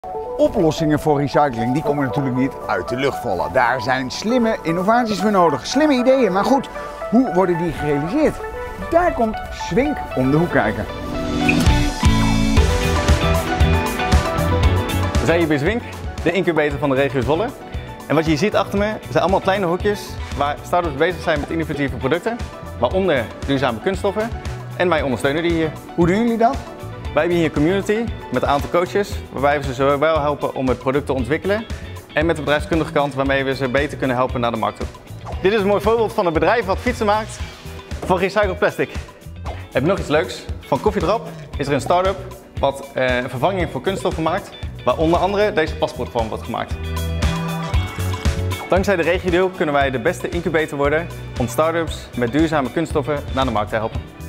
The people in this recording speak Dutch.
Oplossingen voor recycling die komen natuurlijk niet uit de lucht vallen. Daar zijn slimme innovaties voor nodig, slimme ideeën. Maar goed, hoe worden die gerealiseerd? Daar komt Swink om de hoek kijken. We zijn hier bij Swink, de incubator van de regio Zwolle. En wat je hier ziet achter me zijn allemaal kleine hokjes waar start-ups bezig zijn met innovatieve producten, waaronder duurzame kunststoffen. En wij ondersteunen die hier. Hoe doen jullie dat? Wij hebben hier een community met een aantal coaches, waarbij we ze zowel helpen om het product te ontwikkelen en met de bedrijfskundige kant waarmee we ze beter kunnen helpen naar de markt toe. Dit is een mooi voorbeeld van een bedrijf wat fietsen maakt van gerecycled plastic. Heb je nog iets leuks? Van Koffiedrop is er een start-up wat een vervanging voor kunststoffen maakt, waar onder andere deze paspoortvorm wordt gemaakt. Dankzij de RegioDeal kunnen wij de beste incubator worden om start-ups met duurzame kunststoffen naar de markt te helpen.